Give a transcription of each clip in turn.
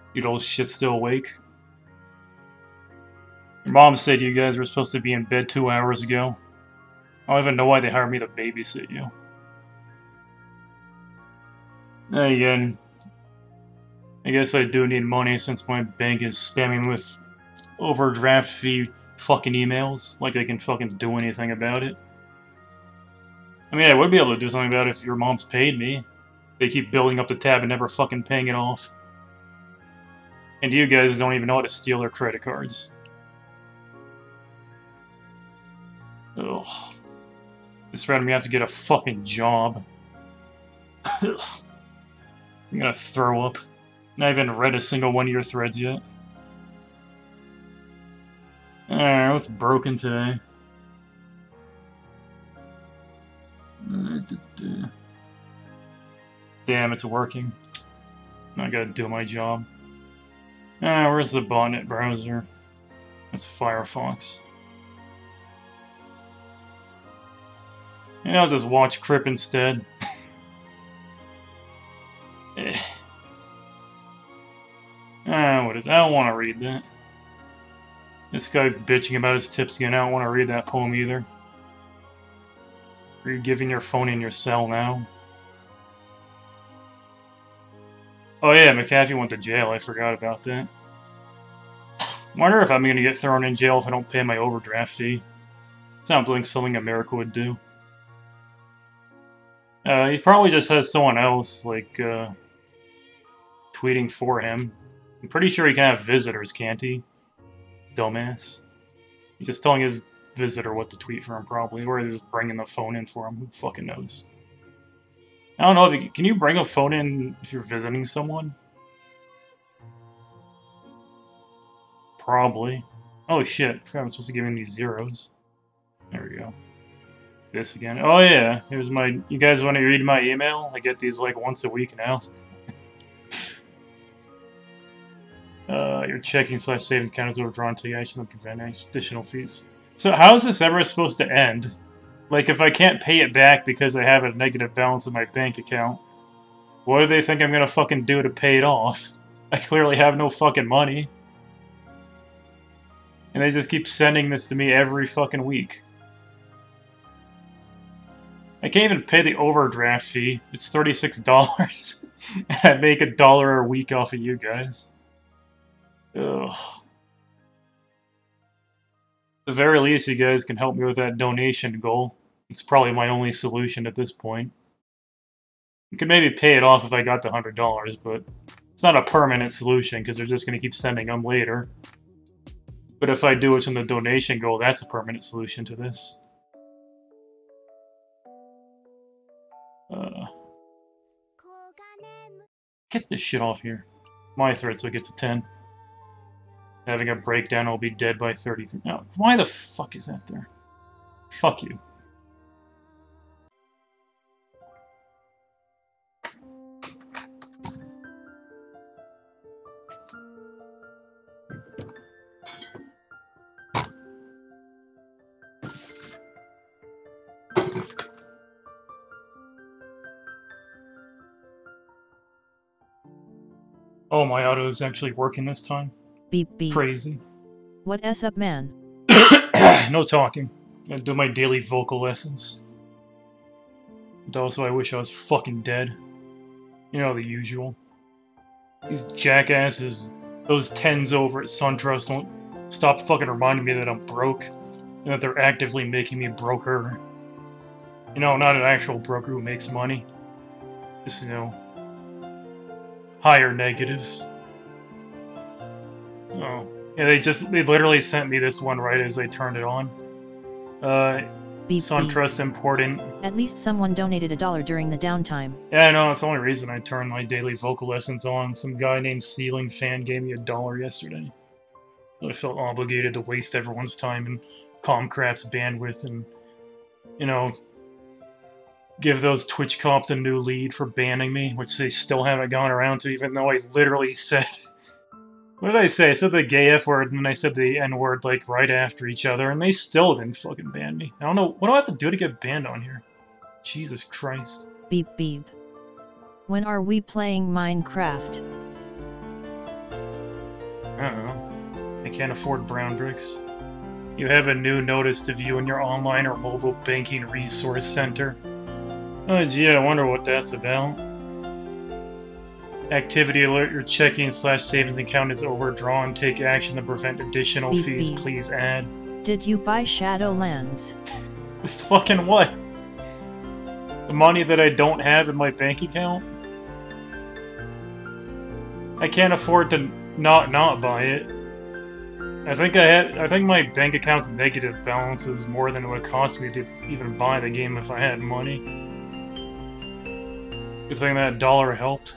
You little shit still awake? Your mom said you guys were supposed to be in bed 2 hours ago. I don't even know why they hired me to babysit you. Then again, I guess I do need money since my bank is spamming with overdraft fee fucking emails, like I can fucking do anything about it. I mean, I would be able to do something about it if your mom's paid me. They keep building up the tab and never fucking paying it off. And you guys don't even know how to steal their credit cards. Ugh. This rather me have to get a fucking job. I'm gonna throw up. I haven't read a single one of your threads yet. Alright, what's broken today? Damn, it's working. I gotta do my job. Where's the botnet browser? That's Firefox. Maybe I'll just watch Crip instead. What is? I don't want to read that. This guy bitching about his tips again. I don't want to read that poem either. Are you giving your phone in your cell now? Oh yeah, McAfee went to jail. I forgot about that. Wonder if I'm gonna get thrown in jail if I don't pay my overdraft fee. Sounds like something America would do. He probably just has someone else, like, tweeting for him. I'm pretty sure he can have visitors, can't he? Dumbass. He's just telling his visitor what to tweet for him, probably. Or he's bringing the phone in for him. Who fucking knows? I don't know. Can you bring a phone in if you're visiting someone? Probably. Oh shit. I forgot I'm supposed to give him these zeros. There we go. This again. Oh yeah. Here's my... You guys want to read my email? I get these like once a week now. Your checking/savings account is overdrawn until you actually prevent any additional fees. So how is this ever supposed to end? Like, if I can't pay it back because I have a negative balance in my bank account, what do they think I'm gonna fucking do to pay it off? I clearly have no fucking money. And they just keep sending this to me every fucking week. I can't even pay the overdraft fee. It's $36. And I make $1 a week off of you guys. Ugh. At the very least, you guys can help me with that donation goal. It's probably my only solution at this point. You could maybe pay it off if I got the $100, but it's not a permanent solution because they're just going to keep sending them later. But if I do what's in the donation goal, that's a permanent solution to this. Get this shit off here. My thread so it gets a 10. Having a breakdown, I'll be dead by 33. No, why the fuck is that there? Fuck you. Oh, my auto is actually working this time. Beep beep. Crazy. What's up, man? No talking. I do my daily vocal lessons. And also, I wish I was fucking dead. You know, the usual. These jackasses, those 10s over at SunTrust don't stop fucking reminding me that I'm broke. And that they're actively making me broker. You know, not an actual broker who makes money. Just, you know, higher negatives. Oh. Yeah, they literally sent me this one right as they turned it on. Beep, SunTrust beep. important. At least someone donated $1 during the downtime. Yeah, I know, that's the only reason I turned my daily vocal lessons on. Some guy named Ceiling Fan gave me $1 yesterday. I felt obligated to waste everyone's time and Comcraft's bandwidth and, you know, give those Twitch cops a new lead for banning me, which they still haven't gone around to, even though I literally said... What did I say? I said the gay F word, and then I said the N word, like, right after each other, and they still didn't fucking ban me. I don't know. What do I have to do to get banned on here? Jesus Christ. Beep beep. When are we playing Minecraft? I don't know. I can't afford brown bricks. You have a new notice to view in your online or mobile banking resource center. Oh gee, I wonder what that's about. Activity alert, your checking/savings account is overdrawn. Take action to prevent additional fees. Please add. Did you buy Shadowlands? Fucking what? The money that I don't have in my bank account? I can't afford to not buy it. I think my bank account's negative balance is more than it would cost me to even buy the game if I had money. Good thing that dollar helped.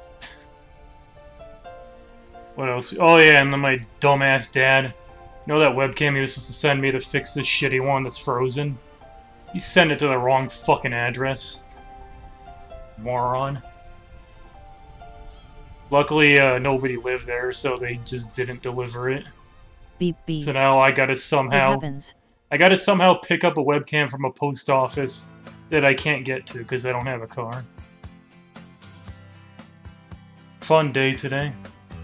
What else? Oh yeah, and then my dumbass dad. You know that webcam he was supposed to send me to fix this shitty one that's frozen? He sent it to the wrong fucking address. Moron. Luckily, nobody lived there, so they just didn't deliver it. Beep beep. So now I gotta somehow pick up a webcam from a post office that I can't get to because I don't have a car. Fun day today.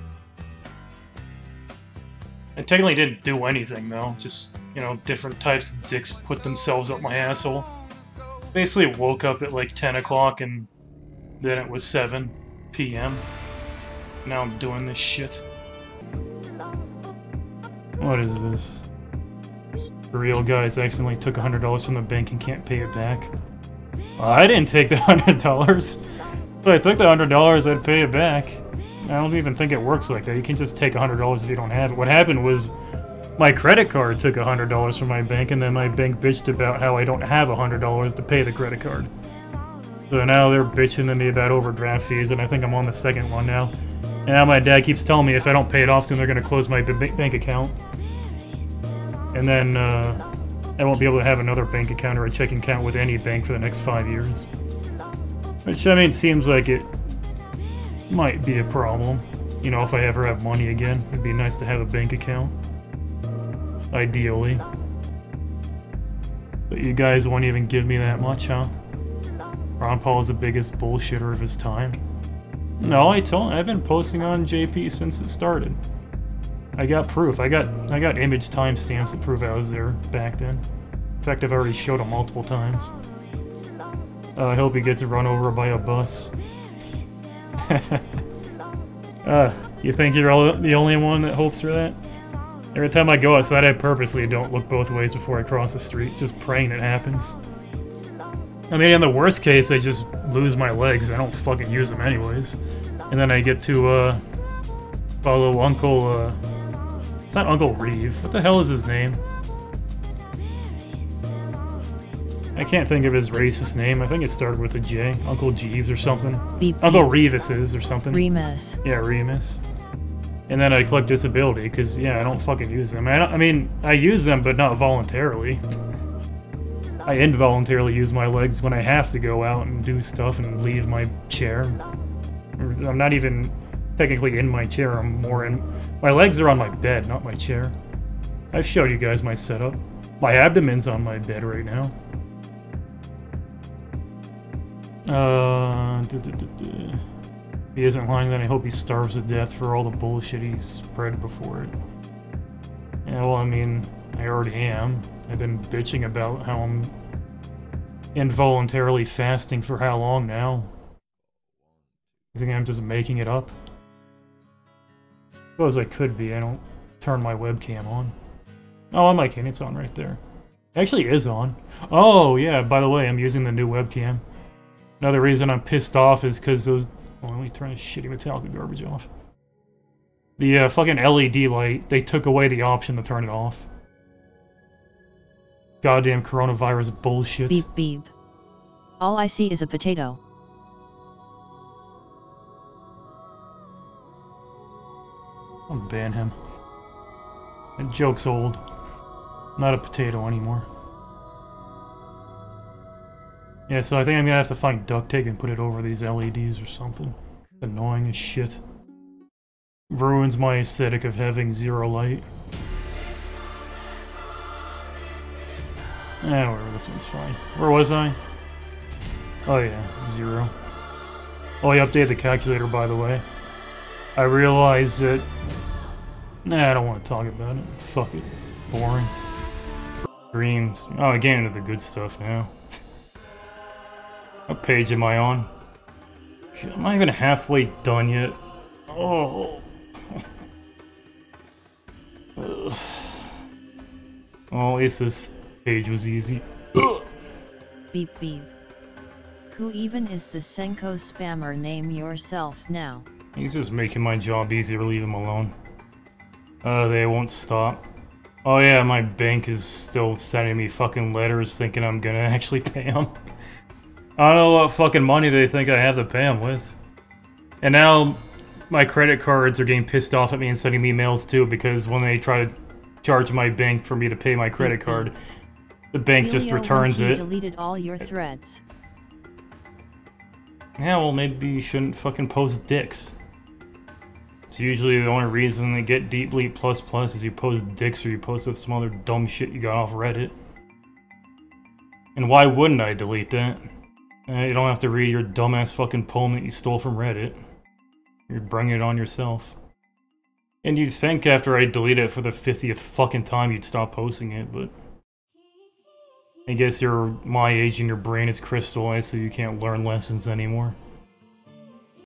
I technically didn't do anything though, just, you know, different types of dicks put themselves up my asshole. Basically woke up at like 10 o'clock and then it was 7 p.m. Now I'm doing this shit. What is this? The real guys accidentally took $100 from the bank and can't pay it back. Well, I didn't take the $100. If I took the $100, I'd pay it back. I don't even think it works like that. You can't just take $100 if you don't have it. What happened was my credit card took $100 from my bank, and then my bank bitched about how I don't have $100 to pay the credit card. So now they're bitching to me about overdraft fees, and I think I'm on the second one now. And now my dad keeps telling me if I don't pay it off soon, they're going to close my bank account. And then I won't be able to have another bank account or a checking account with any bank for the next 5 years. Which, I mean, seems like it might be a problem. You know, if I ever have money again, it'd be nice to have a bank account. Ideally. But you guys won't even give me that much, huh? Ron Paul is the biggest bullshitter of his time. No, I've been posting on JP since it started. I got proof. I got image timestamps that prove I was there back then. In fact, I've already showed him multiple times. I hope he gets run over by a bus. You think you're the only one that hopes for that? Every time I go outside, I purposely don't look both ways before I cross the street, just praying it happens. I mean, in the worst case, I just lose my legs. I don't fucking use them anyways. And then I get to, follow Uncle, it's not Uncle Reeve. What the hell is his name? I can't think of his racist name. I think it started with a J. Uncle Jeeves or something. Uncle Reeves or something. Remus. Yeah, Remus. And then I collect disability, because, yeah, I don't fucking use them. I mean, I use them, but not voluntarily. I involuntarily use my legs when I have to go out and do stuff and leave my chair. I'm not even technically in my chair, I'm more in... My legs are on my bed, not my chair. I've showed you guys my setup. My abdomen's on my bed right now. If he isn't lying, then I hope he starves to death for all the bullshit he's spread before it. Yeah, well, I mean, I already am. I've been bitching about how I'm involuntarily fasting for how long now? You think I'm just making it up? Suppose I could be. I don't turn my webcam on. Oh, I'm like, it's on right there. It actually is on. Oh, yeah, by the way, I'm using the new webcam. Another reason I'm pissed off is because those... Oh, let me turn this shitty Metallica garbage off. The fucking LED light, they took away the option to turn it off. Goddamn coronavirus bullshit. Beep beep. All I see is a potato. I'll ban him. That joke's old. Not a potato anymore. Yeah, so I think I'm gonna have to find duct tape and put it over these LEDs or something. It's annoying as shit. Ruins my aesthetic of having zero light. Whatever, this one's fine. Where was I? Oh yeah, 0. Oh, I updated the calculator, by the way. I realized that Nah, I don't want to talk about it. Fuck it. Boring. Dreams. Oh, I get into the good stuff now. What page am I on? I'm not even halfway done yet. Oh. Well, at least this page was easy. Beep beep. Who even is the Senko spammer? Name yourself now. He's just making my job easier, leave him alone. They won't stop. Oh yeah, my bank is still sending me fucking letters thinking I'm gonna actually pay them. I don't know what fucking money they think I have to pay them with. And now my credit cards are getting pissed off at me and sending me mails too, because when they try to charge my bank for me to pay my credit card, the bank just returns it. Deleted all your threads. Yeah, well, maybe you shouldn't fucking post dicks. It's usually the only reason they get Deep Bleep plus plus is you post dicks or you post some other dumb shit you got off Reddit. And why wouldn't I delete that? You don't have to read your dumbass fucking poem that you stole from Reddit. You're bringing it on yourself. And you'd think after I delete it for the 50th fucking time you'd stop posting it, but... I guess you're my age and your brain is crystallized so you can't learn lessons anymore.